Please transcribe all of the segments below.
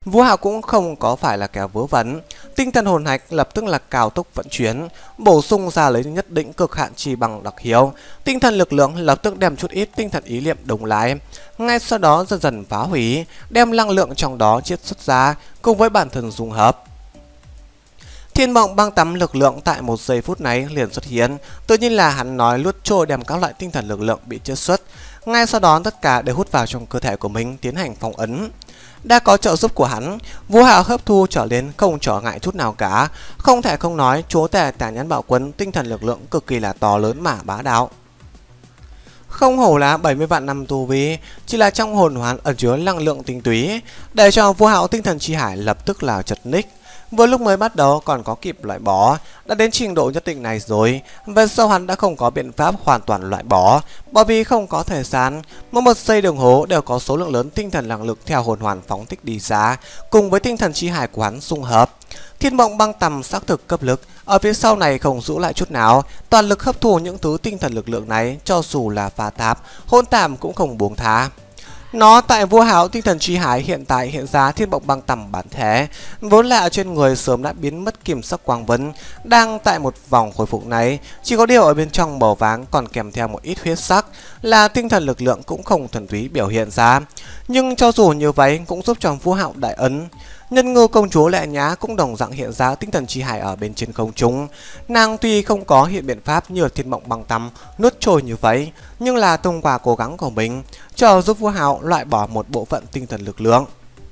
Vũ Hạo cũng không có phải là kẻ vớ vẩn, tinh thần hồn hạch lập tức là cao tốc vận chuyển, bổ sung ra lấy nhất định cực hạn chi bằng đặc hiệu. Tinh thần lực lượng lập tức đem chút ít tinh thần ý niệm đồng lại, ngay sau đó dần dần phá hủy, đem năng lượng trong đó chiết xuất ra cùng với bản thân dung hợp. Thiên Mộng Băng Tắm lực lượng tại một giây phút này liền xuất hiện, tự nhiên là hắn nói luốt trôi đem các loại tinh thần lực lượng bị chiết xuất, ngay sau đó tất cả đều hút vào trong cơ thể của mình tiến hành phong ấn. Đã có trợ giúp của hắn, Vũ Hạo hấp thu trở lên không trở ngại chút nào cả, không thể không nói chúa tể Tà Nhãn Bạo Quân tinh thần lực lượng cực kỳ là to lớn mà bá đạo. Không hổ là 70 vạn năm tu vi, chỉ là trong hồn hoàn ẩn chứa năng lượng tinh túy, để cho Vũ Hạo tinh thần chi hải lập tức là chật ních. Vừa lúc mới bắt đầu còn có kịp loại bỏ, đã đến trình độ nhất định này rồi, về sau hắn đã không có biện pháp hoàn toàn loại bỏ, bởi vì không có thời gian, một giây đồng hồ đều có số lượng lớn tinh thần năng lực theo hồn hoàn phóng thích đi ra, cùng với tinh thần chi hải của hắn xung hợp. Thiên Mộng Băng Tầm xác thực cấp lực, ở phía sau này không giữ lại chút nào, toàn lực hấp thu những thứ tinh thần lực lượng này, cho dù là phá tháp, hỗn tạm cũng không buông tha. Nó tại Vũ Hạo tinh thần chi hải hiện tại hiện ra Thiên Mộng Băng Tầm bản thể, vốn là ở trên người sớm đã biến mất kiểm sắc quang vấn, đang tại một vòng hồi phục này, chỉ có điều ở bên trong màu vàng còn kèm theo một ít huyết sắc, là tinh thần lực lượng cũng không thuần túy biểu hiện ra. Nhưng cho dù như vậy cũng giúp cho Vũ Hạo đại ấn. Nhân Ngư công chúa Lệ Nhã cũng đồng dạng hiện ra tinh thần chi hải ở bên trên không trung. Nàng tuy không có hiện biện pháp như Thiên Mộng Băng Tầm nuốt trôi như vậy, nhưng là thông qua cố gắng của mình, chờ giúp Vũ Hạo loại bỏ một bộ phận tinh thần lực lượng,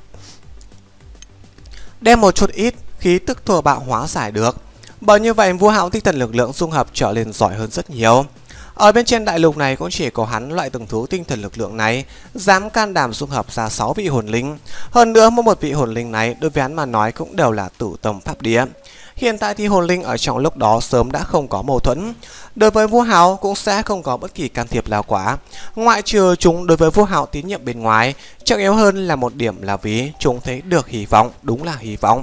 đem một chút ít khí tức thô bạo hóa giải được. Bởi như vậy Vũ Hạo tinh thần lực lượng dung hợp trở lên giỏi hơn rất nhiều. Ở bên trên đại lục này cũng chỉ có hắn loại từng thứ tinh thần lực lượng này dám can đảm dung hợp ra 6 vị hồn linh. Hơn nữa mỗi một vị hồn linh này đối với hắn mà nói cũng đều là tử tâm pháp địa. Hiện tại thì hồn linh ở trong lúc đó sớm đã không có mâu thuẫn, đối với Vũ Hạo cũng sẽ không có bất kỳ can thiệp nào quá, ngoại trừ chúng đối với Vũ Hạo tín nhiệm bên ngoài. Trọng yếu hơn là một điểm là vì chúng thấy được hy vọng, đúng là hy vọng.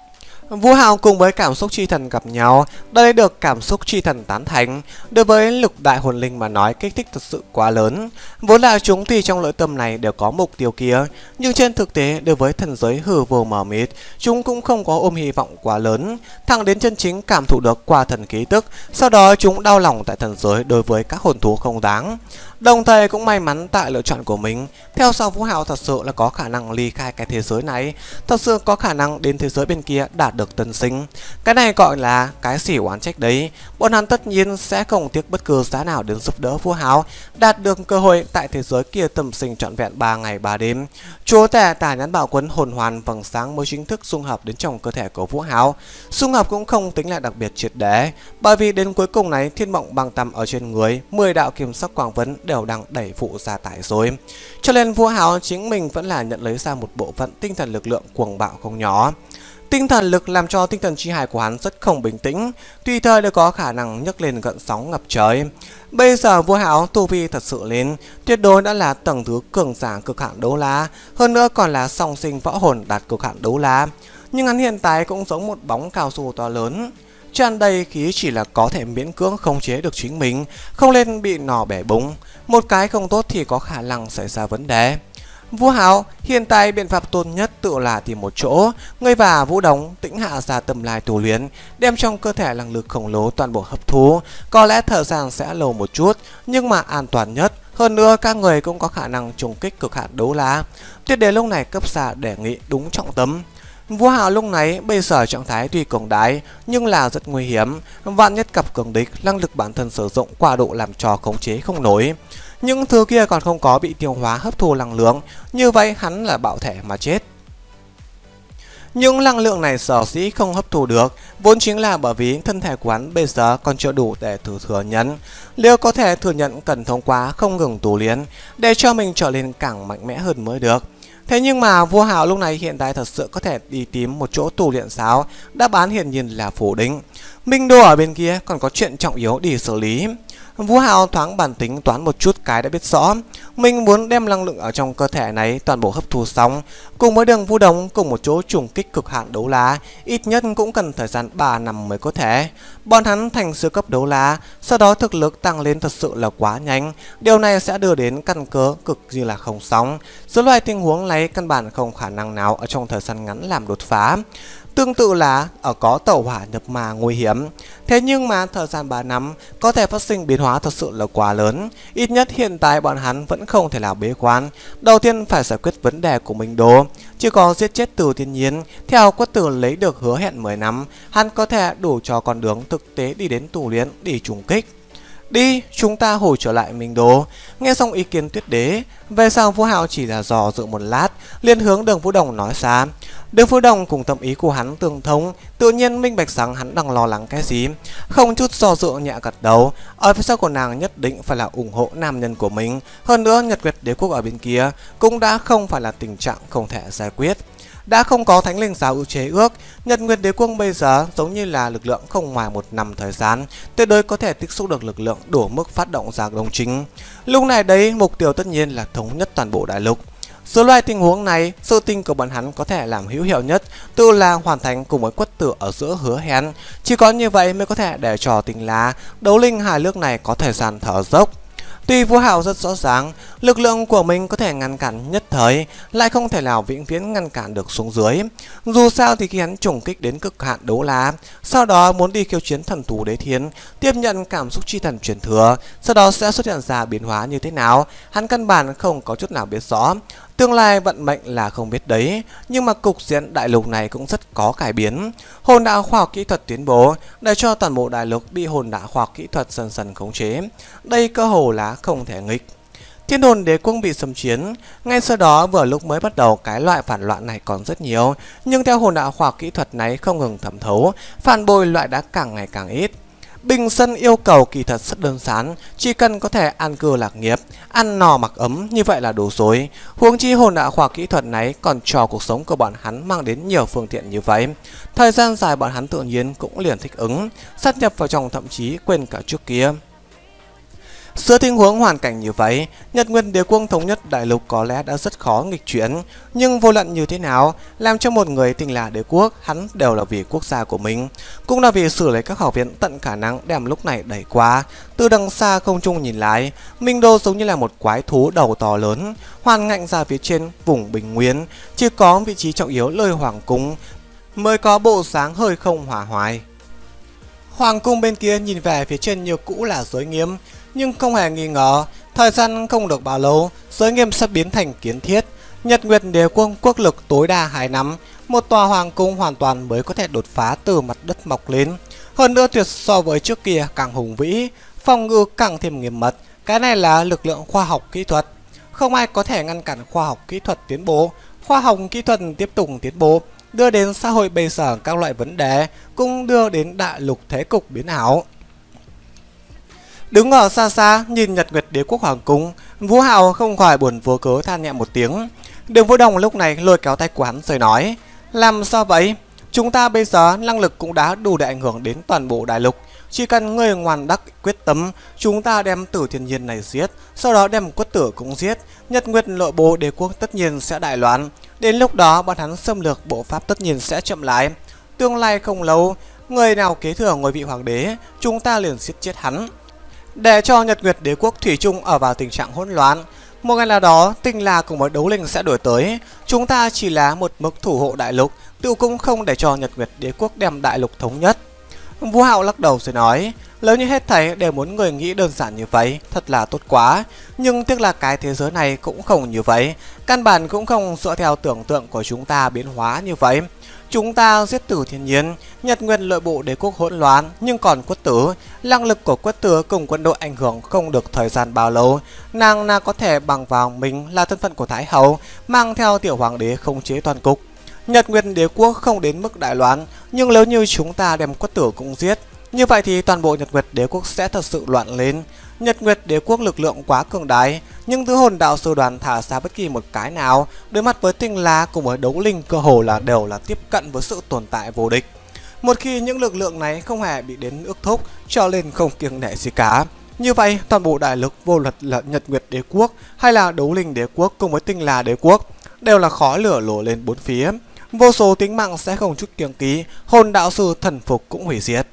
Vũ Hạo cùng với cảm xúc chi thần gặp nhau, đây được cảm xúc chi thần tán thành. Đối với lục đại hồn linh mà nói kích thích thật sự quá lớn. Vốn là chúng thì trong nội tâm này đều có mục tiêu kia, nhưng trên thực tế đối với thần giới hư vô mờ mịt, chúng cũng không có ôm hy vọng quá lớn. Thẳng đến chân chính cảm thụ được qua thần ký tức, sau đó chúng đau lòng tại thần giới đối với các hồn thú không đáng. Đồng thời cũng may mắn tại lựa chọn của mình. Theo sau Vũ Hạo thật sự là có khả năng ly khai cái thế giới này, thật sự có khả năng đến thế giới bên kia đạt được tân sinh. Cái này gọi là cái xỉ oán trách đấy. Bọn hắn tất nhiên sẽ không tiếc bất cứ giá nào đến giúp đỡ Vũ Hạo đạt được cơ hội tại thế giới kia tầm sinh trọn vẹn 3 ngày 3 đêm. Chúa tể Tà Nhãn Bạo Quân hồn hoàn vầng sáng mới chính thức dung hợp đến trong cơ thể của Vũ Hạo. Dung hợp cũng không tính là đặc biệt triệt để, bởi vì đến cuối cùng này Thiên Mộng Băng Tầm ở trên người 10 đạo kiếm sắc quang vấn đều đang đẩy phụ gia tải rồi. Cho nên Vũ Hạo chính mình vẫn là nhận lấy ra một bộ phận tinh thần lực lượng cuồng bạo không nhỏ. Tinh thần lực làm cho tinh thần chi hải của hắn rất không bình tĩnh, tùy thời đều có khả năng nhấc lên gợn sóng ngập trời. Bây giờ Vũ Hạo tu vi thật sự lên, tuyệt đối đã là tầng thứ cường giả cực hạn đấu la, hơn nữa còn là song sinh võ hồn đạt cực hạn đấu la. Nhưng hắn hiện tại cũng giống một bóng cao su to lớn, tràn đầy khí chỉ là có thể miễn cưỡng khống chế được chính mình, không nên bị nỏ bể búng. Một cái không tốt thì có khả năng xảy ra vấn đề. Vũ Hạo hiện tại biện pháp tốt nhất tự là tìm một chỗ, người và Vũ Đống tĩnh hạ ra tâm lai tu luyện, đem trong cơ thể năng lực khổng lồ toàn bộ hấp thu. Có lẽ thời gian sẽ lâu một chút, nhưng mà an toàn nhất. Hơn nữa các người cũng có khả năng trùng kích cực hạn đấu la. Tuyệt đề lúc này cấp xa đề nghị đúng trọng tâm. Vũ Hạo lúc này bây giờ trạng thái tuy cường đại nhưng là rất nguy hiểm, vạn nhất gặp cường địch, năng lực bản thân sử dụng quá độ làm cho khống chế không nổi. Những thứ kia còn không có bị tiêu hóa hấp thu năng lượng, như vậy hắn là bạo thể mà chết. Nhưng năng lượng này sở dĩ không hấp thu được, vốn chính là bởi vì thân thể của hắn bây giờ còn chưa đủ để thừa nhận. Nếu có thể thừa nhận cần thông qua không ngừng tu luyện để cho mình trở nên càng mạnh mẽ hơn mới được. Thế nhưng mà Vũ Hạo lúc này hiện tại thật sự có thể đi tìm một chỗ tu luyện sao? Đáp án hiển nhiên là phủ định. Minh Đô ở bên kia còn có chuyện trọng yếu để xử lý. Vũ Hạo thoáng bản tính toán một chút cái đã biết rõ, mình muốn đem năng lượng ở trong cơ thể này toàn bộ hấp thu xong, cùng với Đường Vũ Đồng cùng một chỗ trùng kích cực hạn đấu la, ít nhất cũng cần thời gian 3 năm mới có thể. Bọn hắn thành siêu cấp đấu la, sau đó thực lực tăng lên thật sự là quá nhanh, điều này sẽ đưa đến căn cơ cực như là không xong. Dưới loại tình huống này căn bản không khả năng nào ở trong thời gian ngắn làm đột phá. Tương tự là ở có tẩu hỏa nhập ma nguy hiểm. Thế nhưng mà thời gian 3 năm có thể phát sinh biến hóa thật sự là quá lớn. Ít nhất hiện tại bọn hắn vẫn không thể nào bế quan. Đầu tiên phải giải quyết vấn đề của Minh Đô. Chỉ có giết chết Từ Thiên Nhiên, theo Quất Tử lấy được hứa hẹn 10 năm, hắn có thể đủ cho con đường thực tế đi đến tù luyện để trùng kích. Đi, chúng ta hồi trở lại Minh Đô. Nghe xong ý kiến Tuyết Đế, về sau Vũ Hạo chỉ là dò dự một lát, liền hướng Đường Vũ Đồng nói ra. Đường Vũ Đồng cùng tâm ý của hắn tương thông, tự nhiên minh bạch rằng hắn đang lo lắng cái gì, không chút do dự nhẹ gật đầu. Ở phía sau của nàng nhất định phải là ủng hộ nam nhân của mình. Hơn nữa Nhật Nguyệt Đế Quốc ở bên kia cũng đã không phải là tình trạng không thể giải quyết. Đã không có Thánh Linh giáo ưu chế ước, Nhật Nguyệt Đế Quốc bây giờ giống như là lực lượng không ngoài 1 năm thời gian, tuyệt đối có thể tích xúc được lực lượng đủ mức phát động ra đồng chính. Lúc này đấy, mục tiêu tất nhiên là thống nhất toàn bộ đại lục. Dưới loại tình huống này, sự tình của bọn hắn có thể làm hữu hiệu nhất tự là hoàn thành cùng với Quất Tử ở giữa hứa hẹn. Chỉ có như vậy mới có thể để cho tình là đấu linh hai nước này có thời gian thở dốc. Tuy Vũ Hạo rất rõ ràng, lực lượng của mình có thể ngăn cản nhất thời, lại không thể nào vĩnh viễn ngăn cản được xuống dưới. Dù sao thì khi hắn trùng kích đến cực hạn đấu la, sau đó muốn đi khiêu chiến thần thú đế thiên, tiếp nhận cảm xúc chi thần truyền thừa, sau đó sẽ xuất hiện ra biến hóa như thế nào, hắn căn bản không có chút nào biết rõ. Tương lai vận mệnh là không biết đấy, nhưng mà cục diện đại lục này cũng rất có cải biến. Hồn đạo khoa học kỹ thuật tiến bộ, để cho toàn bộ đại lục bị hồn đạo khoa học kỹ thuật dần dần khống chế. Đây cơ hồ là không thể nghịch. Thiên Hồn Đế Quốc bị xâm chiếm, ngay sau đó vừa lúc mới bắt đầu cái loại phản loạn này còn rất nhiều, nhưng theo hồn đạo khoa học kỹ thuật này không ngừng thẩm thấu, phản bội loại đã càng ngày càng ít. Bình dân yêu cầu kỳ thật rất đơn giản, chỉ cần có thể an cư lạc nghiệp, ăn no mặc ấm như vậy là đủ rồi. Huống chi hồn đạo khoa học kỹ thuật này còn cho cuộc sống của bọn hắn mang đến nhiều phương tiện như vậy. Thời gian dài bọn hắn tự nhiên cũng liền thích ứng, sát nhập vào trong, thậm chí quên cả trước kia. Giữa tình huống hoàn cảnh như vậy, Nhật Nguyệt Đế Quốc thống nhất đại lục có lẽ đã rất khó nghịch chuyển, nhưng vô luận như thế nào, làm cho một người tình là đế quốc, hắn đều là vì quốc gia của mình, cũng là vì xử lấy các học viện tận khả năng đem lúc này đẩy qua. Từ đằng xa không trung nhìn lại, Minh Đô giống như là một quái thú đầu to lớn, hoàn ngạnh ra phía trên vùng bình nguyên, chỉ có vị trí trọng yếu nơi hoàng cung mới có bộ dáng hơi không hòa hoài. Hoàng cung bên kia nhìn về phía trên như cũ là giới nghiêm, nhưng không hề nghi ngờ, thời gian không được bao lâu, giới nghiêm sắp biến thành kiến thiết. Nhật Nguyệt Đế Quốc quốc lực tối đa 2 năm, một tòa hoàng cung hoàn toàn mới có thể đột phá từ mặt đất mọc lên. Hơn nữa tuyệt so với trước kia càng hùng vĩ, phòng ngự càng thêm nghiêm mật. Cái này là lực lượng khoa học kỹ thuật, không ai có thể ngăn cản khoa học kỹ thuật tiến bộ. Khoa học kỹ thuật tiếp tục tiến bộ, đưa đến xã hội bây giờ các loại vấn đề, cũng đưa đến đại lục thế cục biến ảo. Đứng ở xa xa nhìn Nhật Nguyệt Đế Quốc hoàng cung, Vũ Hạo không khỏi buồn vô cớ than nhẹ một tiếng. Đường Vũ Đồng lúc này lôi kéo tay của hắn rồi nói: làm sao vậy? Chúng ta bây giờ năng lực cũng đã đủ để ảnh hưởng đến toàn bộ đại lục. Chỉ cần người ngoan đắc quyết tâm, chúng ta đem Tử Thiên Nhiên này giết, sau đó đem Quất Tử cũng giết, Nhật Nguyệt nội bộ đế quốc tất nhiên sẽ đại loạn. Đến lúc đó bọn hắn xâm lược bộ pháp tất nhiên sẽ chậm lại. Tương lai không lâu, người nào kế thừa ngôi vị hoàng đế, chúng ta liền giết chết hắn, để cho Nhật Nguyệt Đế Quốc thủy chung ở vào tình trạng hỗn loạn. Một ngày nào đó, Tinh La cùng với đấu linh sẽ đuổi tới, chúng ta chỉ là một mức thủ hộ đại lục, tự cũng không để cho Nhật Nguyệt Đế Quốc đem đại lục thống nhất. Vũ Hạo lắc đầu rồi nói: nếu như hết thảy đều muốn người nghĩ đơn giản như vậy, thật là tốt quá. Nhưng tiếc là cái thế giới này cũng không như vậy, căn bản cũng không dựa theo tưởng tượng của chúng ta biến hóa như vậy. Chúng ta giết Tử Thiên Nhiên, Nhật Nguyệt nội bộ đế quốc hỗn loạn, nhưng còn Quất Tử, năng lực của Quất Tử cùng quân đội ảnh hưởng không được thời gian bao lâu. Nàng có thể bằng vào mình là thân phận của Thái Hậu, mang theo tiểu hoàng đế khống chế toàn cục. Nhật Nguyệt Đế Quốc không đến mức đại loạn, nhưng nếu như chúng ta đem Quất Tử cũng giết, như vậy thì toàn bộ Nhật Nguyệt Đế Quốc sẽ thật sự loạn lên. Nhật Nguyệt Đế Quốc lực lượng quá cường đại, nhưng thứ hồn đạo sư đoàn thả ra bất kỳ một cái nào, đối mặt với Tinh La cùng với đấu linh cơ hồ là đều là tiếp cận với sự tồn tại vô địch. Một khi những lực lượng này không hề bị đến ước thúc, cho nên không kiêng nể gì cả, Như vậy, toàn bộ đại lục vô luận là Nhật Nguyệt Đế Quốc hay là Đấu Linh Đế Quốc cùng với Tinh La Đế Quốc đều là khói lửa nổ lên bốn phía. Vô số tính mạng sẽ không chút kiêng kỵ, hồn đạo sư thần phục cũng hủy diệt.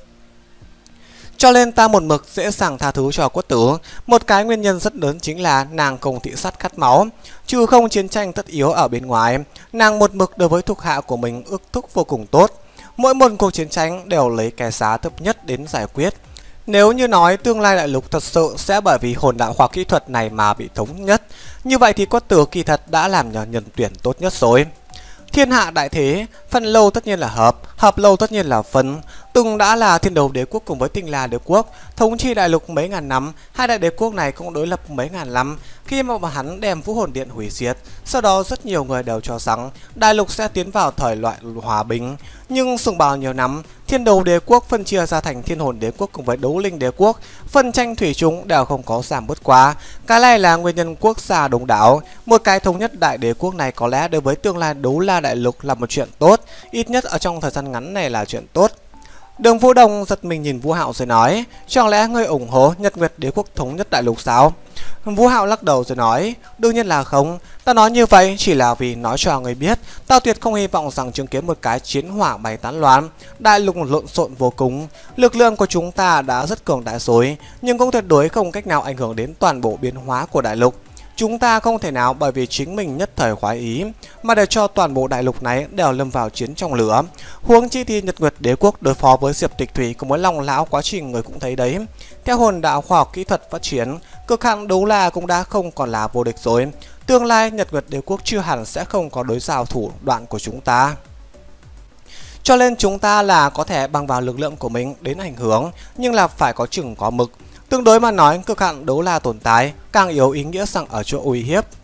Cho nên ta một mực dễ dàng tha thứ cho Quất Tử. Một cái nguyên nhân rất lớn chính là nàng không thị sát cắt máu. Trừ không chiến tranh tất yếu ở bên ngoài, nàng một mực đối với thuộc hạ của mình ước thúc vô cùng tốt. Mỗi một cuộc chiến tranh đều lấy cái giá thấp nhất đến giải quyết. Nếu như nói tương lai đại lục thật sự sẽ bởi vì hồn đạo khoa kỹ thuật này mà bị thống nhất, như vậy thì Quất Tử kỳ thật đã làm nhà nhân tuyển tốt nhất rồi. Thiên hạ đại thế, phân lâu tất nhiên là hợp lâu tất nhiên là phân. Từng đã là Thiên Đấu Đế Quốc cùng với Tinh La Đế Quốc, thống trị đại lục mấy ngàn năm, hai đại đế quốc này cũng đối lập mấy ngàn năm. Khi mà hắn đem Vũ Hồn Điện hủy diệt, sau đó rất nhiều người đều cho rằng đại lục sẽ tiến vào thời loại hòa bình. Nhưng sừng bao nhiêu năm, Thiên Đấu Đế Quốc phân chia ra thành Thiên Hồn Đế Quốc cùng với Đấu Linh Đế Quốc, phân tranh thủy chung đều không có giảm bớt quá. Cái này là nguyên nhân quốc gia đông đảo. Một cái thống nhất đại đế quốc này có lẽ đối với tương lai Đấu La đại lục là một chuyện tốt, ít nhất ở trong thời gian ngắn này là chuyện tốt. Đường Vũ Đồng giật mình nhìn Vũ Hạo rồi nói, chẳng lẽ ngươi ủng hộ Nhật Nguyệt Đế Quốc thống nhất đại lục sao? Vũ Hạo lắc đầu rồi nói, đương nhiên là không, ta nói như vậy chỉ là vì nói cho người biết, tao tuyệt không hy vọng rằng chứng kiến một cái chiến hỏa bay tán loạn, đại lục lộn xộn vô cùng. Lực lượng của chúng ta đã rất cường đại rồi, nhưng cũng tuyệt đối không cách nào ảnh hưởng đến toàn bộ biến hóa của đại lục. Chúng ta không thể nào bởi vì chính mình nhất thời khoái ý mà để cho toàn bộ đại lục này đều lâm vào chiến trong lửa. Huống chi thì Nhật Nguyệt Đế Quốc đối phó với Diệp Tịch Thủy cùng với Long Lão quá trình người cũng thấy đấy. Theo hồn đạo khoa học kỹ thuật phát triển, cực hạn Đấu La cũng đã không còn là vô địch rồi. Tương lai Nhật Nguyệt Đế Quốc chưa hẳn sẽ không có đối giao thủ đoạn của chúng ta. Cho nên chúng ta là có thể bằng vào lực lượng của mình đến ảnh hưởng, nhưng là phải có chừng có mực. Tương đối mà nói, cực hạn Đấu La tồn tại càng yếu ý nghĩa rằng ở chỗ uy hiếp.